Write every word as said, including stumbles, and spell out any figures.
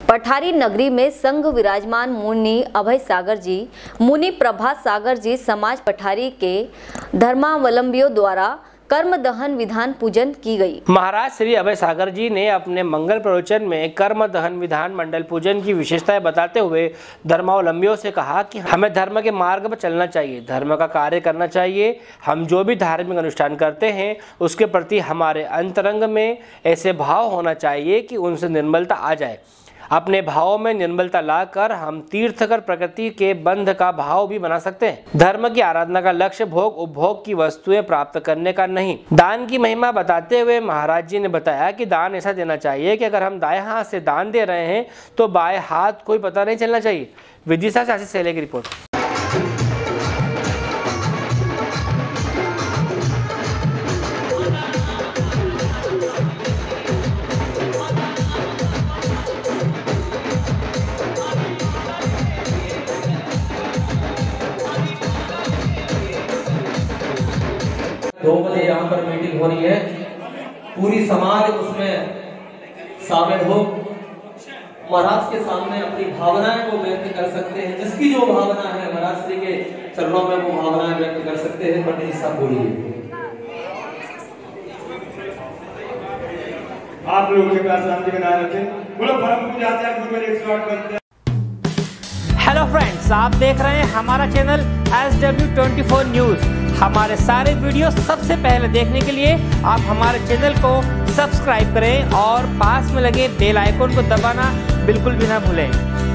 पठारी नगरी में संघ विराजमान मुनि अभय सागर जी, मुनि प्रभात सागर जी समाज पठारी के धर्मावलंबियों द्वारा कर्म दहन विधान पूजन की गई। महाराज श्री अभय सागर जी ने अपने मंगल प्रवचन में कर्म दहन विधान मंडल पूजन की विशेषताएं बताते हुए धर्मावलंबियों से कहा कि हमें धर्म के मार्ग पर चलना चाहिए, धर्म का कार्य करना चाहिए। हम जो भी धार्मिक अनुष्ठान करते हैं उसके प्रति हमारे अंतरंग में ऐसे भाव होना चाहिए कि उनसे निर्मलता आ जाए। अपने भावों में निर्मलता लाकर हम तीर्थकर प्रकृति के बंध का भाव भी बना सकते हैं। धर्म की आराधना का लक्ष्य भोग उपभोग की वस्तुएं प्राप्त करने का नहीं। दान की महिमा बताते हुए महाराज जी ने बताया कि दान ऐसा देना चाहिए कि अगर हम दाएं हाथ से दान दे रहे हैं तो बाएं हाथ कोई पता नहीं चलना चाहिए। विदिशा से आशीष सेले की रिपोर्ट। दो बजे यहाँ पर मीटिंग हो रही है, पूरी समाज उसमें शामिल हो, महाराज के सामने अपनी भावनाएं को व्यक्त कर सकते हैं। जिसकी जो भावना है महाराज श्री के चरणों में वो भावनाएं व्यक्त कर सकते हैं। पंडित जी साहब बोलिए। आप लोगों के पास शांति बनाए रखें। बोलो परम पूज्य आचार्य गुरुवर एक सौ आठ बनते हैं। हेलो फ्रेंड्स, आप देख रहे हैं हमारा channel S W twenty four news. हमारे सारे वीडियो सबसे पहले देखने के लिए आप हमारे चैनल को सब्सक्राइब करें और पास में लगे बेल आइकन को दबाना बिल्कुल भी ना भूलें।